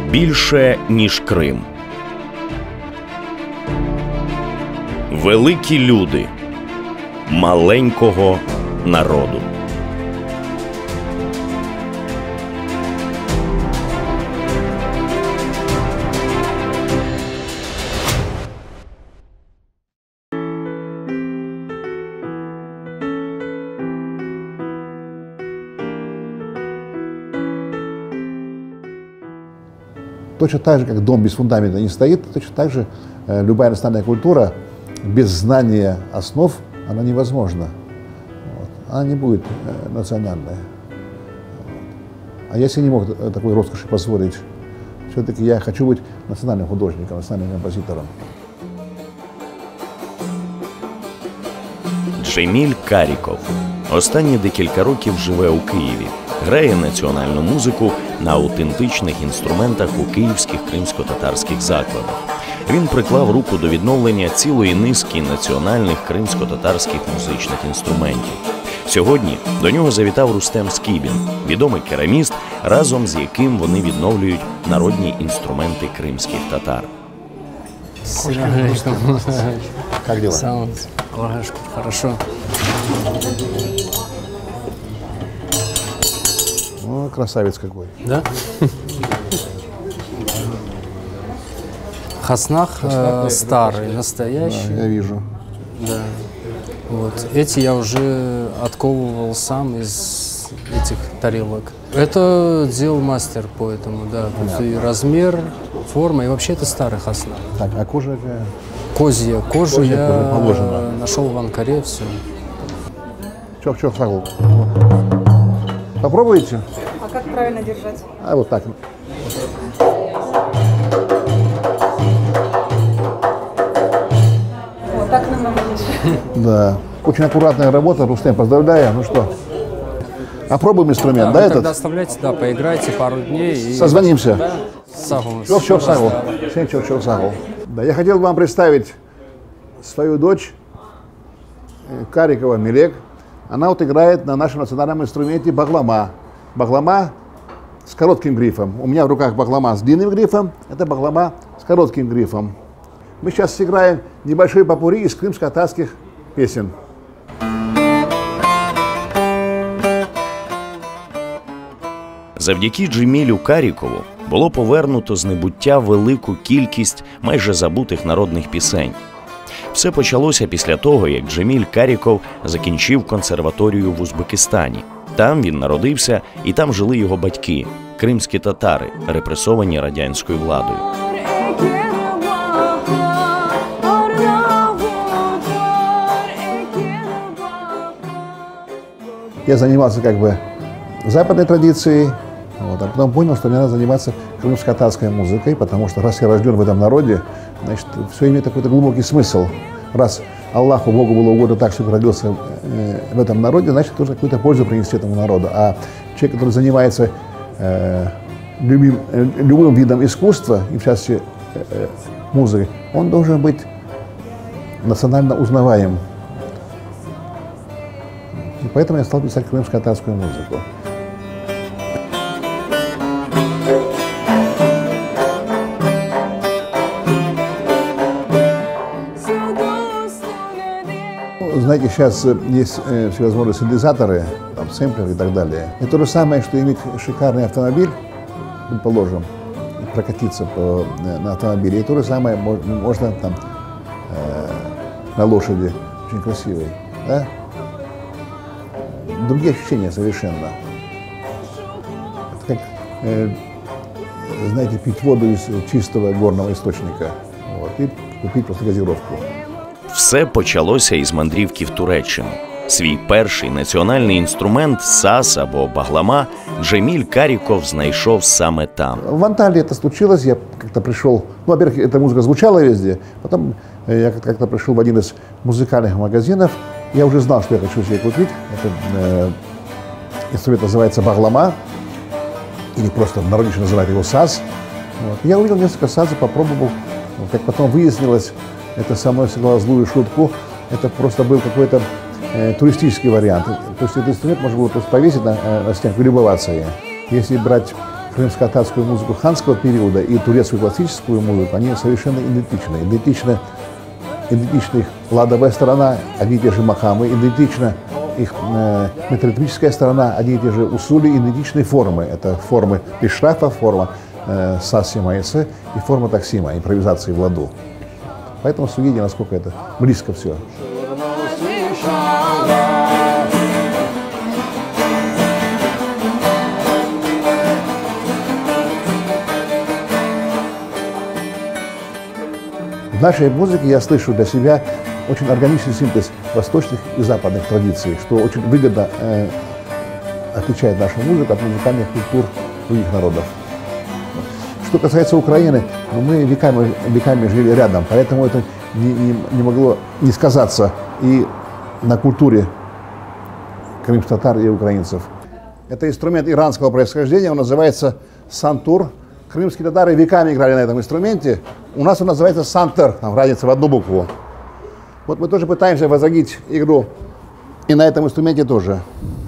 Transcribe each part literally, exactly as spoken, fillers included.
Більше, ніж Крим. Великі люди маленького народу. Точно так же, как дом без фундамента не стоит, точно так же э, любая национальная культура без знания основ, она невозможна. Вот. Она не будет э, национальной. Вот. А я себе не мог такой роскоши позволить. Все-таки я хочу быть национальным художником, национальным композитором. Dzhemil Karikov останні декілька років живе у Києві. Грає національну музику на аутентичних інструментах у київських кримсько-татарських закладах. Він приклав руку до відновлення цілої низки національних кримсько-татарських музичних інструментів. Сьогодні до нього завітав Рустем Скібін, відомий кераміст, разом з яким вони відновлюють народні інструменти кримських татар. Как дела? Хорошо. О, красавец какой. Да? Хаснах э, старый, настоящий. Да, я вижу. Да. Вот. Эти я уже отковывал сам из этих тарелок. Это делал мастер по этому, да. Вот и размер, форма, и вообще это старый хаснах. Так, а кожа какая? Козья. Кожу Козья я кожа положена. нашел в Анкаре, все. Чок-чок, сагул. Попробуете? А как правильно держать? А вот так. Вот так намного лучше. Да. Очень аккуратная работа, Рустем, поздравляю. Ну что, опробуем инструмент, да, да этот? Тогда оставляйте, да, поиграйте пару дней. И... Созвонимся. Да, сагул. Чок-чок, сагул. Чок-чок, сагул. Да, я хотел вам представить свою дочь Карикова Мелек. Она вот играет на нашем национальном инструменте баглама. Баглама с коротким грифом. У меня в руках баглама с длинным грифом, это баглама с коротким грифом. Мы сейчас сыграем небольшой попурри из крымско-татарских песен. Завдяки Dzhemilу Карікову було повернуто з небуття велику кількість майже забутих народних пісень. Все почалося після того, як Dzhemil Karikov закінчив консерваторію в Узбекистані. Там він народився, і там жили його батьки – кримські татари, репресовані радянською владою. Я занимался как бы западной традицией, вот, а потом понял, что мне надо заниматься крымско-татарской музыкой, потому что раз я рожден в этом народе, значит, все имеет какой-то глубокий смысл. Раз Аллаху, Богу было угодно так, чтобы родился э, в этом народе, значит, нужно какую-то пользу принести этому народу. А человек, который занимается э, любим, э, любым видом искусства, и в частности э, музыкой, он должен быть национально узнаваем. И поэтому я стал писать крымско-татарскую музыку. Знаете, сейчас есть э, всевозможные синтезаторы, там, сэмплеры и так далее. И то же самое, что иметь шикарный автомобиль, предположим, прокатиться по, на автомобиле. И то же самое можно там э, на лошади, очень красивой. Да? Другие ощущения совершенно. Это как, э, знаете, пить воду из чистого горного источника, вот, и купить просто газировку. Все почалося із мандрівки в Туреччину. Свій перший національний інструмент – саз або баглама Dzhemil Karikov знайшов саме там. В Анталии это случилось, я как-то пришел, ну, во-первых, эта музыка звучала везде, потом я как-то пришел в один из музыкальных магазинов, я уже знал, что я хочу себе купить. Этот э, инструмент называется баглама, или просто в народе еще называют его саз. Вот. Я увидел несколько сазов, попробовал, как потом выяснилось, это со мной сыграло злую шутку, это просто был какой-то э, туристический вариант. То есть этот инструмент можно было просто повесить на, на стенку и любоваться им. Если брать крымско-татарскую музыку ханского периода и турецкую классическую музыку, они совершенно идентичны. Идентичны, идентична их ладовая сторона, одни и те же макамы, идентична их э, металлическая сторона, одни и те же усули, идентичные формы. Это формы пишрафа, форма э, саси маэсе и форма таксима, импровизации в ладу. Поэтому судите, насколько это близко все. В нашей музыке я слышу для себя очень органичный синтез восточных и западных традиций, что очень выгодно э, отличает нашу музыку от музыкальных культур других народов. Что касается Украины, ну, мы веками, веками жили рядом, поэтому это не, не, не могло не сказаться и на культуре крымских татар и украинцев. Это инструмент иранского происхождения, он называется сантур. Крымские татары веками играли на этом инструменте. У нас он называется сантер, там разница в одну букву. Вот мы тоже пытаемся возродить игру и на этом инструменте тоже.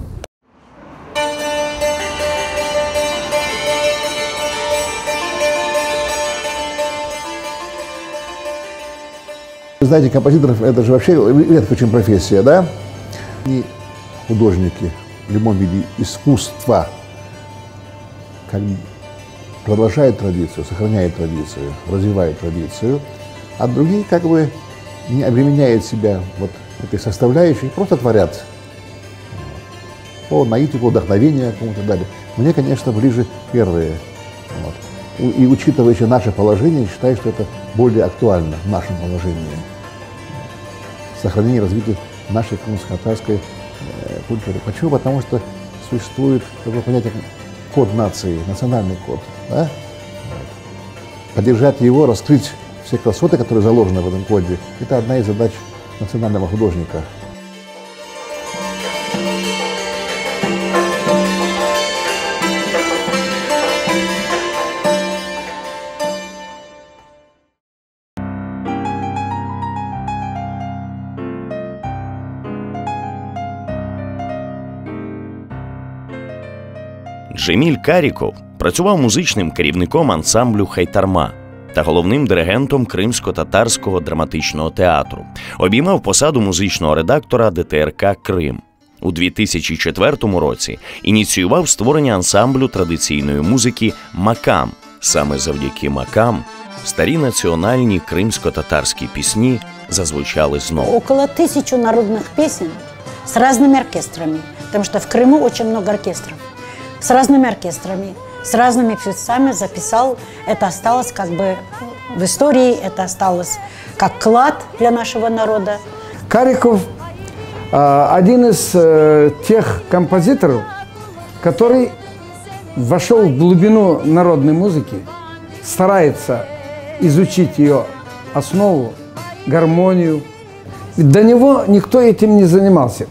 Вы знаете, композиторов это же вообще редкая очень профессия, да? Они художники в любом виде искусства, как продолжает традицию, сохраняет традицию, развивает традицию, а другие как бы не обременяют себя вот этой составляющей, просто творят по наитию, по вдохновению кому-то далее. Мне, конечно, ближе первые. Вот. И учитывая еще наше положение, считаю, что это более актуально в нашем положении. Сохранение и развитие нашей крымско-татарской э, культуры. Почему? Потому что существует такое понятие код нации, национальный код. Да? Поддержать его, раскрыть все красоты, которые заложены в этом коде, это одна из задач национального художника. Dzhemil Karikov працював музичним керівником ансамблю «Хайтарма» та головним диригентом Кримсько-татарського драматичного театру. Обіймав посаду музичного редактора де те ер ка «Крим». У дві тисячі четвертому році ініціював створення ансамблю традиційної музики «Макам». Саме завдяки «Макам» старі національні кримсько-татарські пісні зазвучали знову. Около тысячи народных песен с разными оркестрами, потому что в Крыму очень много оркестров. С разными оркестрами, с разными певцами записал. Это осталось как бы в истории, это осталось как клад для нашего народа. Кариков э, один из э, тех композиторов, который вошел в глубину народной музыки, старается изучить ее основу, гармонию. До него никто этим не занимался.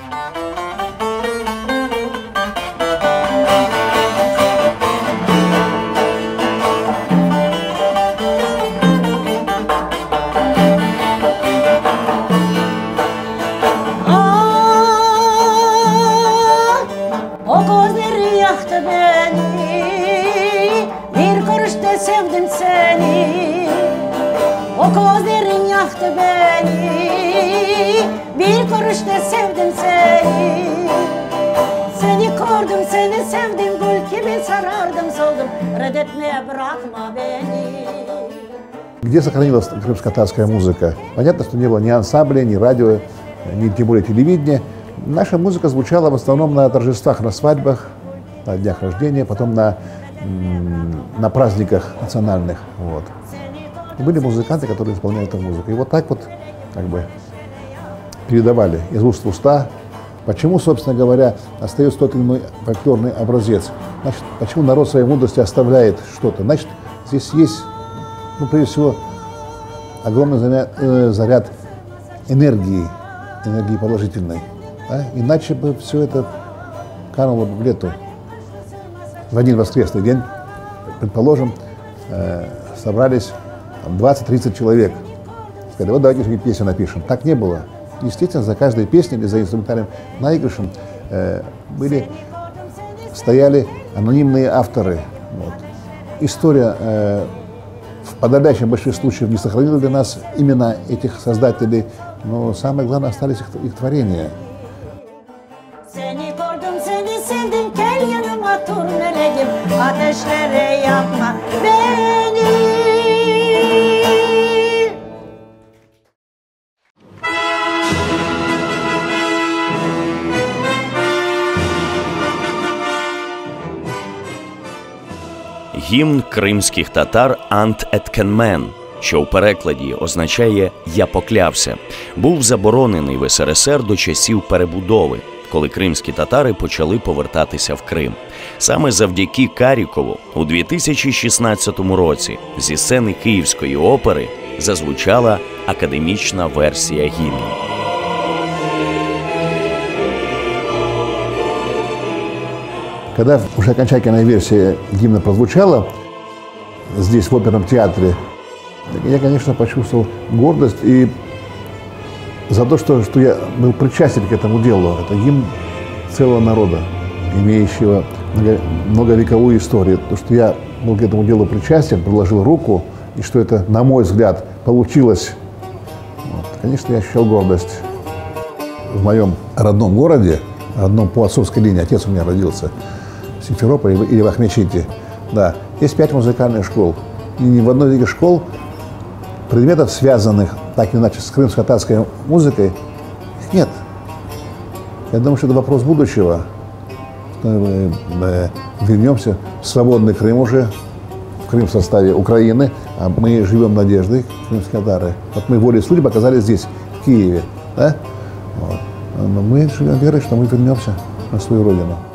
Где сохранилась крымско-татарская музыка? Понятно, что не было ни ансамбля, ни радио, ни тем более телевидения. Наша музыка звучала в основном на торжествах, на свадьбах, на днях рождения, потом на, на праздниках национальных. Вот. И были музыканты, которые исполняли эту музыку. И вот так вот как бы передавали из уст в уста. Почему, собственно говоря, остается тот или иной фольклорный образец? Значит, почему народ своей мудрости оставляет что-то? Значит, здесь есть, ну, прежде всего, огромный заряд, э, заряд энергии, энергии положительной. Да? Иначе бы все это кануло бы в лету. В один воскресный день, предположим, э, собрались двадцать-тридцать человек. Сказали, вот давайте песню напишем. Так не было. Естественно, за каждой песней или за инструментальным наигрышем э, были, стояли анонимные авторы, Вот. История э, в подавляющем большинстве случаев не сохранила для нас именно этих создателей, но самое главное, остались их, их творения. Seni gördüm, seni sevdim, gel yanıma tur meleğim, ateşlere yakma beni. Гімн кримських татар «Ант еткенмен», що в перекладі означає «я поклявся», був заборонений в ес ер ес ер до часів перебудови, коли кримські татари почали повертатися в Крим. Саме завдяки Карікову у дві тисячі шістнадцятому році зі сцени Київської опери зазвучала академічна версія гімну. Когда уже окончательная версия гимна прозвучала здесь, в оперном театре, я, конечно, почувствовал гордость и за то, что, что я был причастен к этому делу. Это гимн целого народа, имеющего много, многовековую историю. То, что я был к этому делу причастен, приложил руку, и что это, на мой взгляд, получилось, вот, конечно, я ощущал гордость. В моем родном городе, родном по отцовской линии, отец у меня родился в Симферополе или в Ахмечите, да, есть пять музыкальных школ. И ни в одной из этих школ предметов, связанных так или иначе с крымско-татарской музыкой, их нет. Я думаю, что это вопрос будущего. Мы вернемся в свободный Крым уже, в Крым в составе Украины, а мы живем надеждой, крымские татары. Вот мы волей судеб оказались здесь, в Киеве, да? Вот. Но мы живем верой, что мы вернемся на свою родину.